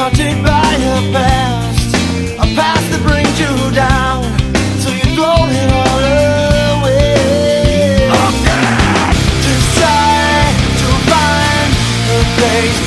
haunted by a past that brings you down, so you throw it all away. Just try to find a place